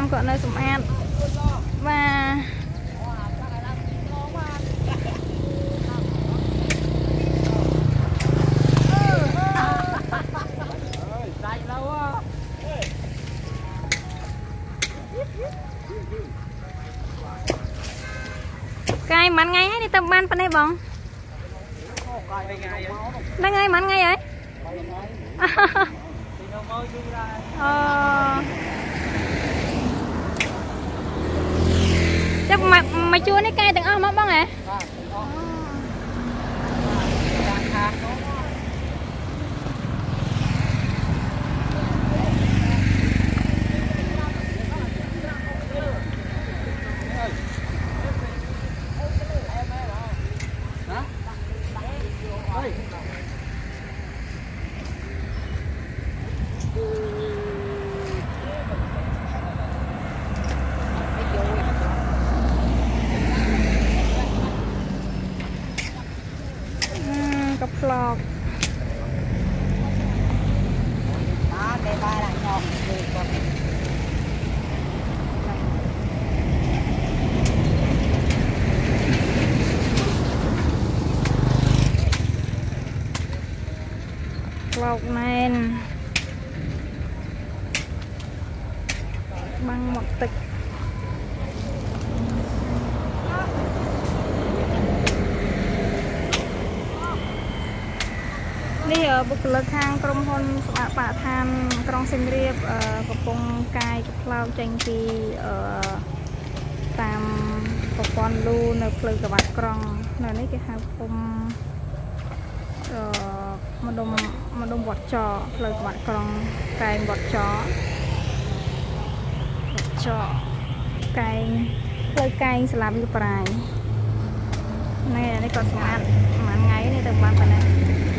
Khang còn nơi sủng an và cái mắn ngay đi tâm ban bên đây bông đang ngay mắn ngay ấy chắc mà chua này cay từng ôm mất bông hả cặp lọt lọt này băng một tịchนี่บุคลากรกรมพลสวัสดิ์ป่าทานกรองเซมเรียบกระปงกายกับเราจังทีตามปกรณ์รูในเพลิงกับบัดกรองในนี้ก็หาผมมาดมบดจอเพลิงกับบัดกรองกายบดจอไก่เลยไก่สลับอยู่ปลายนี่ก่อนสมัครมันไงนี่ตึกบ้านไปไหน